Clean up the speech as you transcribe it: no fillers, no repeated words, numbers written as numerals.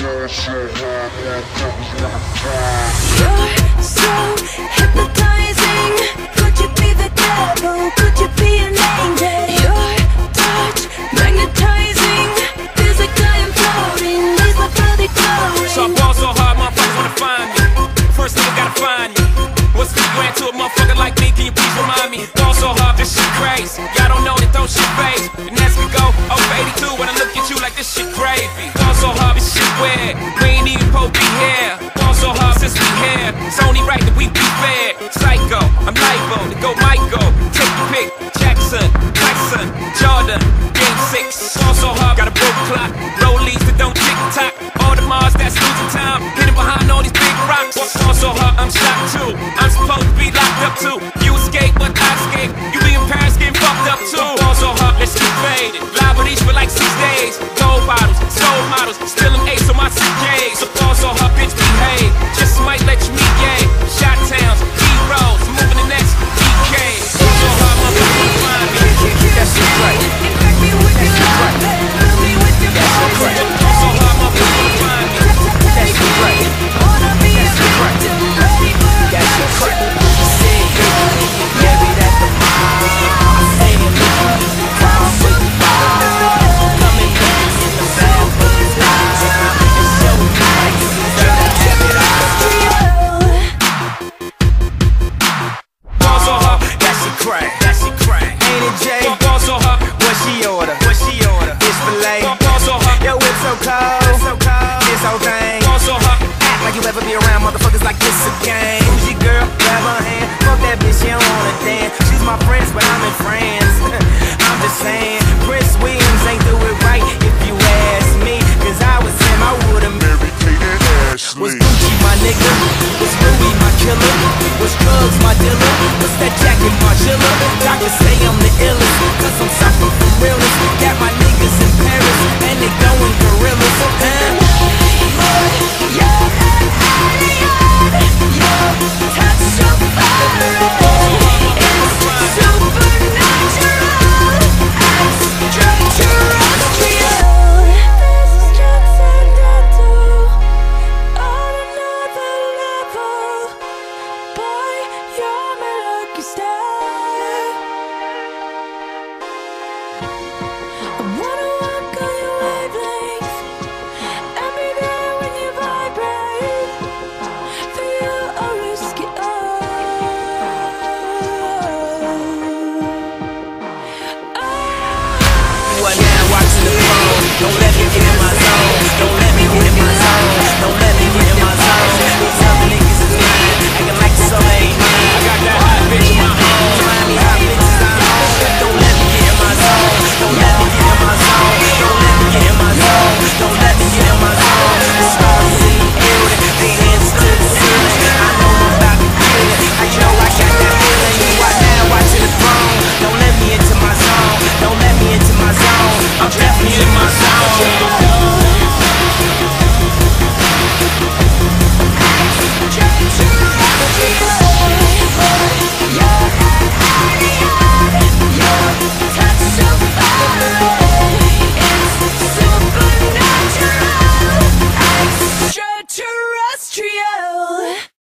so hypnotizing. Could you be the devil? Could you be an angel? Your touch magnetizing. Physically I'm floating. Leaves my body glowing. So I ball so hard, motherfuckers wanna find me. First nigga gotta find me. What's 50 grand to a motherfucker like me? Can you please remind me? Ball so hard, this shit crazy. Y'all don't know that don't shit phase. And as we go over 82 when I look at you like this shit gravy. Ball so hard, this shit weird. We ain't even supposed to be here. Ball so hard since we here. It's only right that we be fair. Psycho, I'm liable to go Michael. Take the pick. Jackson, Tyson, Jordan, Game 6. Ball so hard, got a broke clock. Rollies that don't tick tock. All the Mars that's losing time. Hidden behind all these big rocks. Ball so hard, I'm shocked too. I'm supposed to be locked up too. You was